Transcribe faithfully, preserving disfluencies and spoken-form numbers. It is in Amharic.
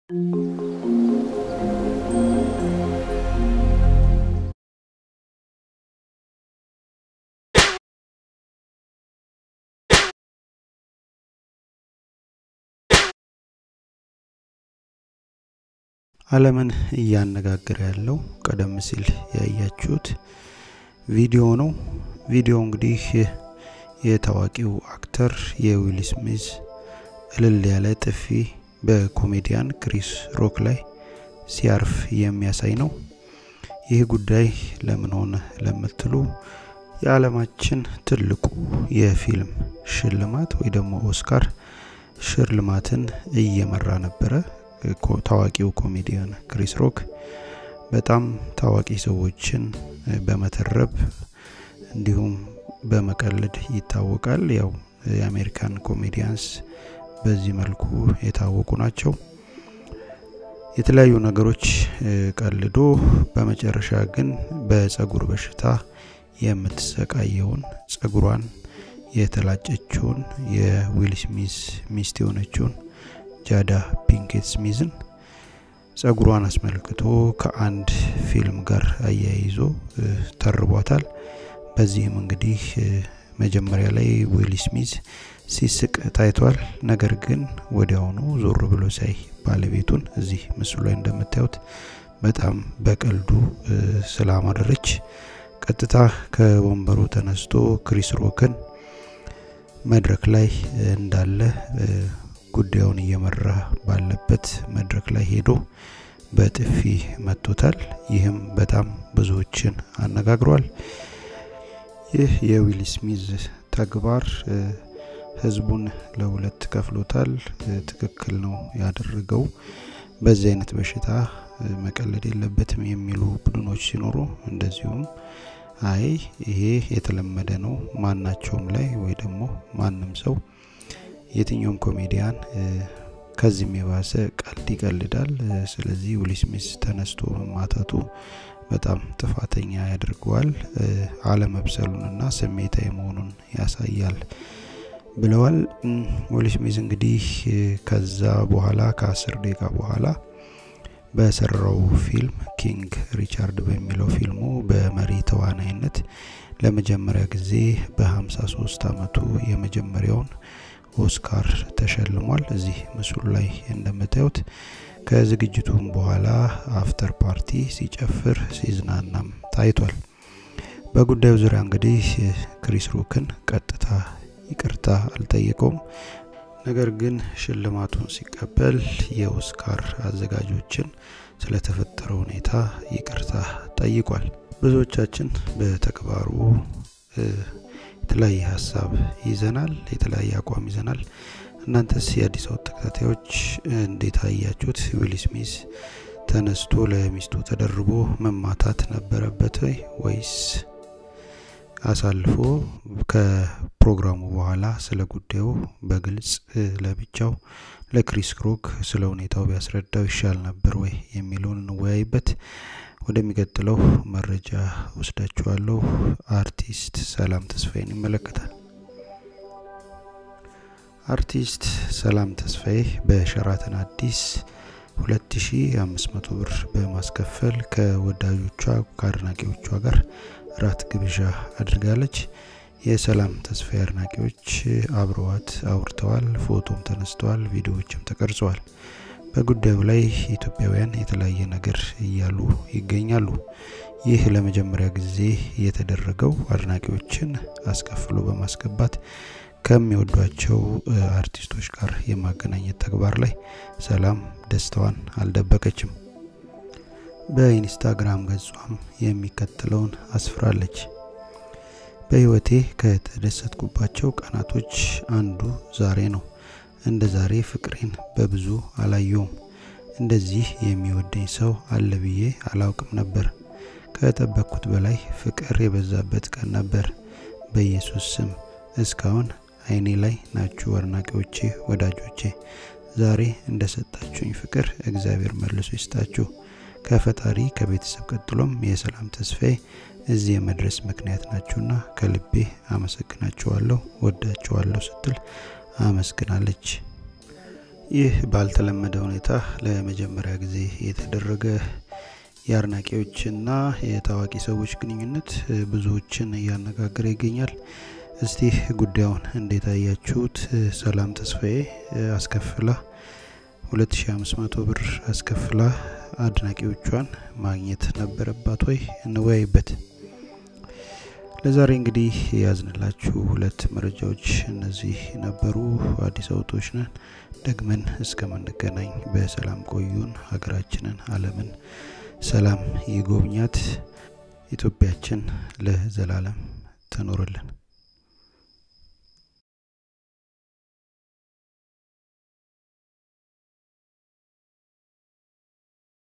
ዓለምን እያነጋገረ ያለው ቀደም ሲል ያያችሁት ቪዲዮ ነው። ቪዲዮ እንግዲህ የታዋቂው አክተር የዊል ስሚዝ እልል ያለ ጥፊ በኮሜዲያን ክሪስ ሮክ ላይ ሲያርፍ የሚያሳይ ነው። ይህ ጉዳይ ለምን ሆነ ለምትሉ የዓለማችን ትልቁ የፊልም ሽልማት ወይ ደግሞ ኦስካር ሽልማትን እየመራ ነበር። ታዋቂው ኮሜዲያን ክሪስ ሮክ በጣም ታዋቂ ሰዎችን በመተረብ እንዲሁም በመቀለድ ይታወቃል። ያው የአሜሪካን ኮሜዲያንስ በዚህ መልኩ የታወቁ ናቸው። የተለያዩ ነገሮች ቀልዶ በመጨረሻ ግን በፀጉር በሽታ የምትሰቃየውን ፀጉሯን የተላጨችውን የዊል ስሚዝ ሚስት የሆነችውን ጃዳ ፒንኬት ስሚዝን ፀጉሯን አስመልክቶ ከአንድ ፊልም ጋር አያይዞ ተርቧታል። በዚህም እንግዲህ መጀመሪያ ላይ ዊል ስሚዝ ሲስቅ ታይቷል። ነገር ግን ወዲያውኑ ዞር ብሎ ሳይ ባለቤቱን እዚህ ምስሉ ላይ እንደምታዩት በጣም በቀልዱ ስላማደረች ቀጥታ ከወንበሩ ተነስቶ ክሪስ ሮክን መድረክ ላይ እንዳለ ጉዳዩን እየመራ ባለበት መድረክ ላይ ሄዶ በጥፊ መቶታል። ይህም በጣም ብዙዎችን አነጋግሯል። ይህ የዊል ስሚዝ ተግባር ህዝቡን ለሁለት ከፍሎታል። ትክክል ነው ያደረገው። በዚህ አይነት በሽታ መቀለድ የለበትም የሚሉ ቡድኖች ሲኖሩ እንደዚሁም አይ ይሄ የተለመደ ነው ማናቸውም ላይ ወይ ደግሞ ማንንም ሰው የትኛውም ኮሜዲያን ከዚህም የባሰ ቀልድ ይቀልዳል። ስለዚህ ዊል ስሚዝ ተነስቶ ማታቱ በጣም ጥፋተኛ ያደርገዋል፣ አለመብሰሉንና ስሜታዊ መሆኑን ያሳያል ብለዋል። ዊል ስሚዝ እንግዲህ ከዛ በኋላ ከአስር ደቂቃ በኋላ በሰራው ፊልም ኪንግ ሪቻርድ በሚለው ፊልሙ በመሪ ተዋናይነት ለመጀመሪያ ጊዜ በ53 አመቱ የመጀመሪያውን ኦስካር ተሸልሟል። እዚህ ምስሉ ላይ እንደምታዩት ከዝግጅቱም በኋላ አፍተር ፓርቲ ሲጨፍር ሲዝናናም ታይቷል። በጉዳዩ ዙሪያ እንግዲህ ክሪስ ሮክን ቀጥታ ይቅርታ አልጠየቀውም። ነገር ግን ሽልማቱን ሲቀበል የኦስካር አዘጋጆችን ስለተፈጠረው ሁኔታ ይቅርታ ጠይቋል። ብዙዎቻችን በተግባሩ የተለያየ ሀሳብ ይዘናል፣ የተለያየ አቋም ይዘናል። እናንተስ የአዲስ አበባ ተከታታዮች እንዴት አያችሁት? ዊል ስሚዝ ተነስቶ ለሚስቱ ተደርቦ መማታት ነበረበት ወይስ አሳልፎ ከፕሮግራሙ በኋላ ስለ ጉዳዩ በግልጽ ለብቻው ለክሪስ ሮክ ስለ ሁኔታው ቢያስረዳው ይሻል ነበር ወይ የሚለውን እንወያይበት። ወደሚቀጥለው መረጃ ወስዳችኋለሁ። አርቲስት ሰላም ተስፋዬን ይመለከታል። አርቲስት ሰላም ተስፋዬ በሸራተን አዲስ ሁለት ሺህ አምስት መቶ ብር በማስከፈል ከወዳጆቿ ከአድናቂዎቿ ጋር ራት ግብዣ አድርጋለች። የሰላም ተስፋዬ አድናቂዎች አብረዋት አውርተዋል፣ ፎቶም ተነስተዋል፣ ቪዲዮዎችም ተቀርጸዋል። በጉዳዩ ላይ ኢትዮጵያውያን የተለያየ ነገር እያሉ ይገኛሉ። ይህ ለመጀመሪያ ጊዜ የተደረገው አድናቂዎችን አስከፍሎ በማስገባት ከሚወዷቸው አርቲስቶች ጋር የማገናኘት ተግባር ላይ ሰላም ደስታዋን አልደበቀችም። በኢንስታግራም ገጿም የሚከተለውን አስፍራለች። በህይወቴ ከተደሰትኩባቸው ቀናቶች አንዱ ዛሬ ነው። እንደ ዛሬ ፍቅሬን በብዙ አላየውም። እንደዚህ የሚወደኝ ሰው አለ ብዬ አላውቅም ነበር። ከጠበቅኩት በላይ ፍቅር የበዛበት ቀን ነበር። በኢየሱስ ስም እስካሁን አይኔ ላይ ናችሁ አድናቂዎቼ፣ ወዳጆቼ። ዛሬ እንደሰጣችሁኝ ፍቅር እግዚአብሔር መልሶ ይስጣችሁ። ከፈጣሪ ከቤተሰብ ቀጥሎም የሰላም ተስፋዬ እዚህ የመድረስ ምክንያት ናችሁና ከልቤ አመሰግናችኋለሁ፣ ወዳችኋለሁ ስትል አመስግናለች። ይህ ባልተለመደ ሁኔታ ለመጀመሪያ ጊዜ የተደረገ የአድናቂዎችና የታዋቂ ሰዎች ግንኙነት ብዙዎችን እያነጋገረ ይገኛል። እስቲ ጉዳዩን እንዴት አያችሁት? ሰላም ተስፋዬ አስከፍላ ሁለት ሺህ አምስት መቶ ብር አስከፍላ አድናቂዎቿን ማግኘት ነበረባት ወይ? እንወያይበት። ለዛሬ እንግዲህ ያዝንላችሁ ሁለት መረጃዎች እነዚህ ነበሩ። አዲስ አውቶች ነን። ደግመን እስከምንገናኝ በሰላም ቆዩን። ሀገራችንን ዓለምን ሰላም ይጎብኛት። ኢትዮጵያችን ለዘላለም ትኖርልን።